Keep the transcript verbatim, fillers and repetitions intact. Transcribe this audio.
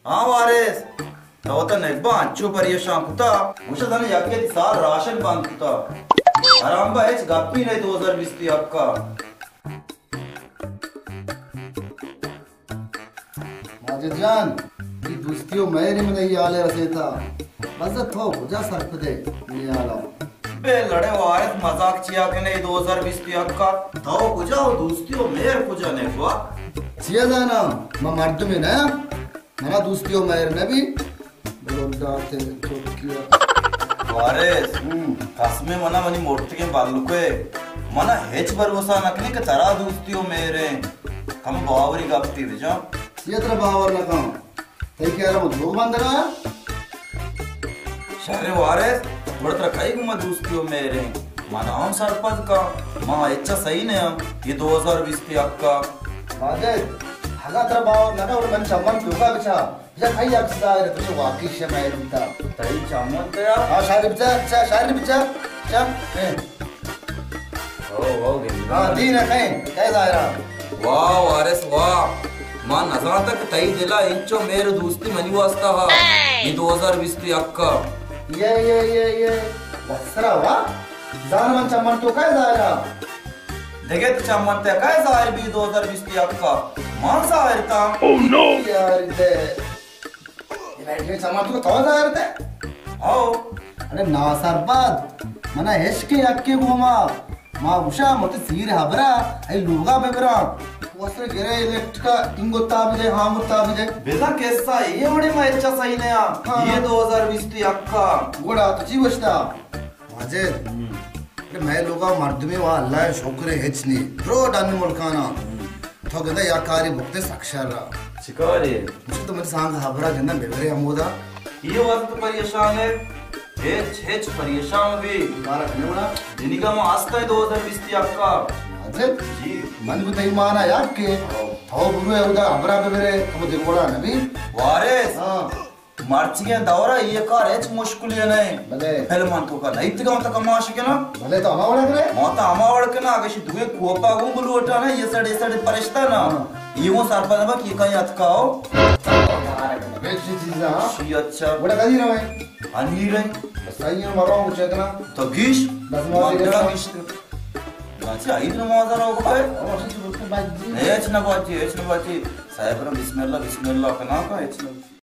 हाँ वारेस तो तो नेब्बा अच्छू परेशान कुता मुझे धन याके साल राशन बांध कुता आराम बा एच गप्पी नहीं दो हज़ार बीस की आपका माजिद जान ये दोस्तियों मेरे में नहीं आले रसे था बस थो बुझा सर पे दे नहीं आला बे लड़े वारेस मजाक चिया के नहीं दो हज़ार बीस की आपका तो बुझा वो दोस्तियों मेरे बुझा ने हुआ चिया जाना मैं मर्द में ना मना दोस्तियों मेरे में भी बरोड़ा थे चौकिया वारेस कसमे मना मनी मोर्ते के बालू के मना हेच भरोसा नकने के तरा दोस्तियों मेरे हम बावरी गप्पी भेजा ये तेरा बावर ना काम ते क्या रहा मुझे बंद रहा शहरे वारेस थोड़ा तरह कई गुमा दोस्तियों मेरे मनाओ सरपंच का माँ अच्छा सही ने हम ये दो हज़ार बीस की आपका माजिद हगा तेरा बावर ना और मन चमन क्यों बचा या खाई आप सदा है तो वाकई से मैं रुकता तई चामन तो यार हाँ शायद बचा अच्छा शायद बचा क्या ओ ओ हाँ दीन है कहीं कैसा है वाह वारेस वाह मां नजर तक तई दिला इंचो मेरे दोस्ती मनी वास्ता हा ये दो हज़ार बीस की आपका ये ये ये ये बसरा वाह जान मन चमन तो कैसा है देखे तो चमन ते काय जाहिर भी दो हज़ार बीस की आपका मान जाहिर था ओह नो यार दे ये बैठे चमन तो कौन जाहिर थे आओ अरे ना सरपद मना हेश के अक्के घुमा मां उषा मते सीर हबरा आई लुगा बेबरा वस्त्र गिरे इलेक्ट का इंगोता भी दे हां मुता भी दे बेजा कैसा ये बड़े में अच्छा सही ने ये दो हज़ार बीस की आपका गोड़ा तो जी बचता माजिद अरे मैं लोगा मर्द में वहां अल्लाह शुक्र है हेच नहीं रो डन मुल्काना तो गंदा या कारी भुक्ते साक्षर शिकारी मुझे तो मत सांग हबरा गंदा बेबरे हमोदा ये वक्त परेशान है हेच हेच परेशान भी बारा कने बड़ा जिनिका में आस्था है दो हज़ार बीस की आपका माजिद जी मन को तई माना यार के थाओ बुरु है उदा हबरा बेबरे हम देखोड़ा नबी वारेस हां मार्च के दौरा ये कार हेच मुश्किल है नहीं भले फिल्म तो का नहीं तिका मत कमाश के ना भले तो हमारा करे मोता अमावड़ के ना आगे दुए कोपा गु बुलुटा ना ये सड़े सड़े परिश्ता ना ये वो सरपंच बा की कहीं अतकाओ बेची चीज हां शी अच्छा बड़ा कदी ना भाई अनी रे सही है मारो मुझे इतना तो गीश बस मार मंगला गीश गाची आई न मजा रो भाई और से बोलते बाजी हेच ना बाजी हेच ना बाजी साहेब रे बिस्मिल्लाह बिस्मिल्लाह कना का हेच ना